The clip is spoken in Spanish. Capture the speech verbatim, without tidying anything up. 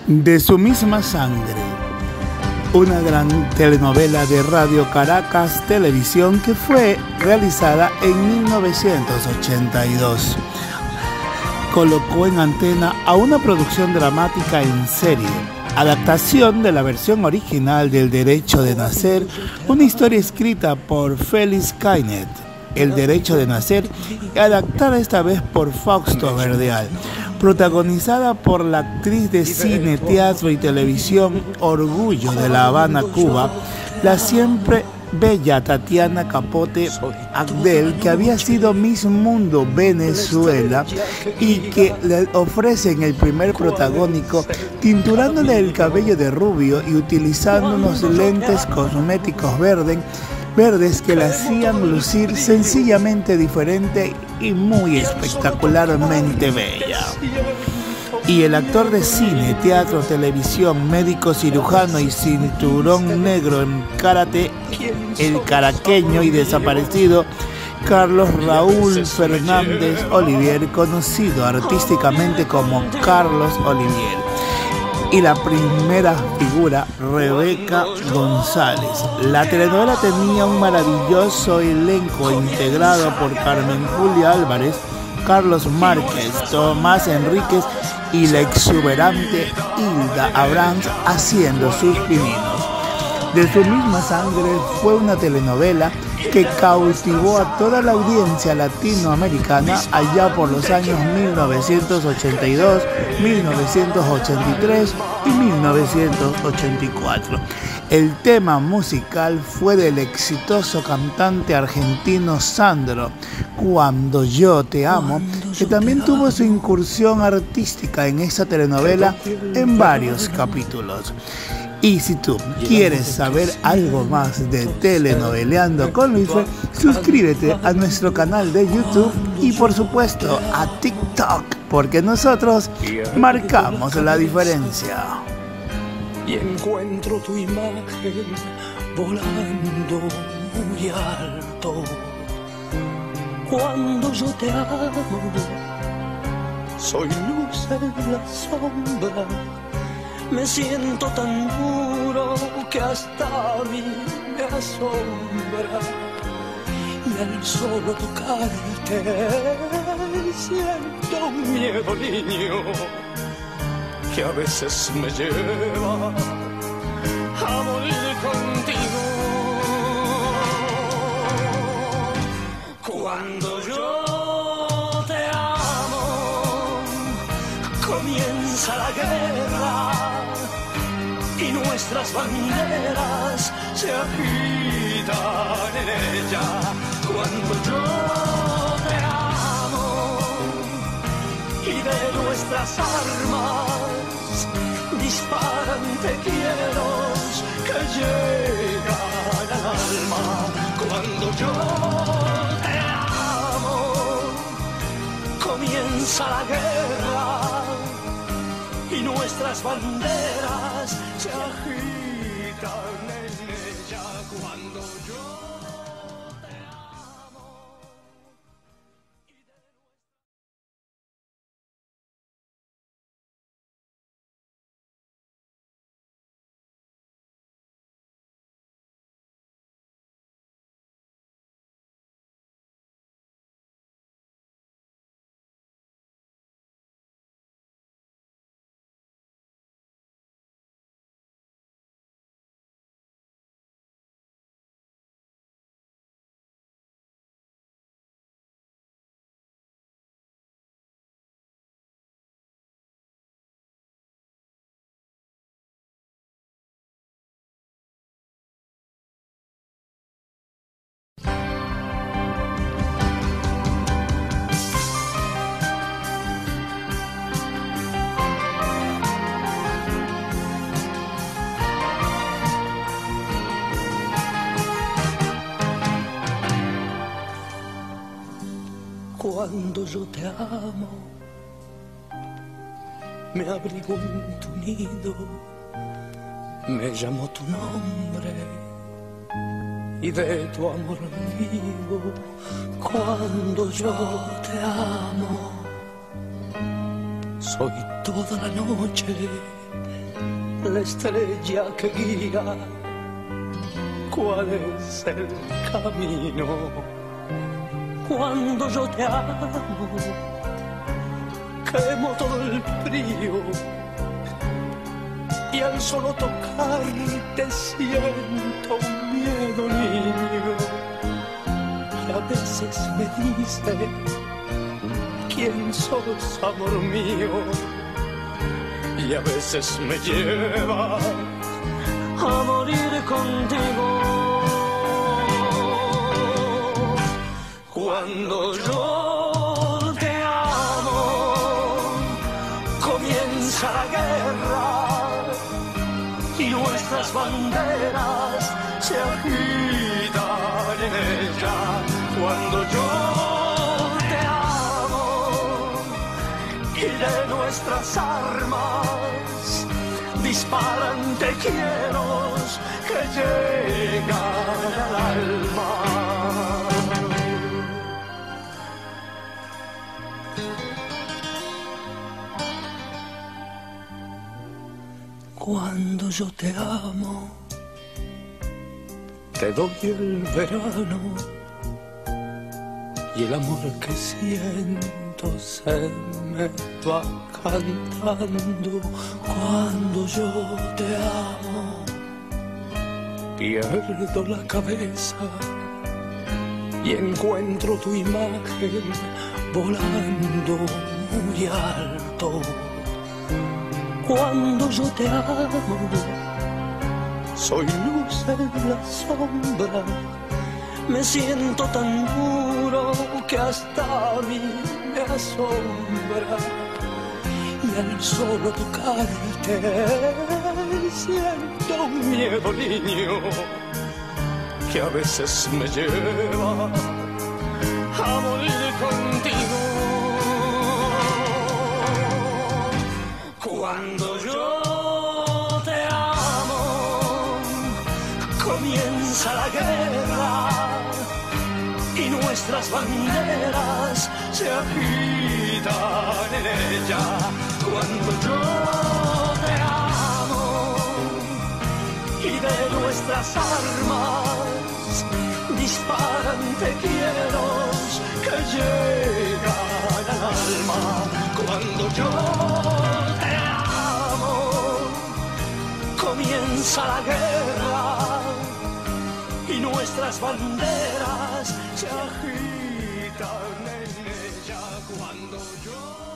De su misma sangre, una gran telenovela de Radio Caracas Televisión que fue realizada en mil novecientos ochenta y dos. Colocó en antena a una producción dramática en serie, adaptación de la versión original del Derecho de Nacer, una historia escrita por Félix Kaynet, El Derecho de Nacer, y adaptada esta vez por Fausto Verdeal, protagonizada por la actriz de cine, teatro y televisión Orgullo de La Habana, Cuba, la siempre bella Tatiana Capote Agdel, que había sido Miss Mundo Venezuela y que le ofrecen el primer protagónico tinturándole el cabello de rubio y utilizando unos lentes cosméticos verdes verdes que la hacían lucir sencillamente diferente y muy espectacularmente bella. Y el actor de cine, teatro, televisión, médico cirujano y cinturón negro en karate, el caraqueño y desaparecido Carlos Raúl Fernández Olivier, conocido artísticamente como Carlos Olivier. Y la primera figura, Rebeca González. La telenovela tenía un maravilloso elenco integrado por Carmen Julia Álvarez, Carlos Márquez, Tomás Enríquez y la exuberante Hilda Abrams haciendo sus pininos. De su misma sangre fue una telenovela que cautivó a toda la audiencia latinoamericana allá por los años mil novecientos ochenta y dos, mil novecientos ochenta y tres y mil novecientos ochenta y cuatro. El tema musical fue del exitoso cantante argentino Sandro, Cuando yo te amo, que también tuvo su incursión artística en esta telenovela en varios capítulos. Y si tú quieres saber algo más de Telenoveleando con Luisfer, suscríbete a nuestro canal de YouTube y por supuesto a TikTok, porque nosotros marcamos la diferencia. Y encuentro tu imagen volando muy alto. Cuando yo te amo, soy luz en la sombra. Me siento tan duro que hasta a mí me asombra. Y al solo tocarte siento un miedo, niño, que a veces me lleva a morir contigo. Cuando yo te amo, comienza la guerra y nuestras banderas se agitan en ella. Cuando yo te amo y de nuestras armas disparan te quiero que llegan al alma. Cuando yo te amo, comienza la guerra y nuestras banderas se agitan en ella. Cuando yo Cuando yo te amo, me abrigo en tu nido, me llamo tu nombre y de tu amor vivo. Cuando yo te amo, Soy toda la noche la estrella que guía. ¿Cuál es el camino? Cuando yo te amo, quemo todo el frío y al solo tocarte siento miedo, niño. Y a veces me dice, ¿quién sos, amor mío? Y a veces me lleva a morir contigo. Cuando yo te amo, comienza la guerra y nuestras banderas se agitan en ella. Cuando yo te amo y de nuestras armas disparan te quiero que llegan al alma. Cuando yo te amo, te doy el verano y el amor que siento se me va cantando. Cuando yo te amo, pierdo la cabeza y encuentro tu imagen volando muy alto. Cuando yo te amo, soy luz en la sombra, me siento tan duro que hasta a mí me asombra. Y al solo tocarte siento un miedo, niño, que a veces me lleva a morir contigo. Cuando yo te amo, comienza la guerra y nuestras banderas se agitan en ella. Cuando yo te amo y de nuestras armas disparan te quiero que llegan al alma. Cuando yo te amo, comienza la guerra y nuestras banderas se agitan en ella. Cuando yo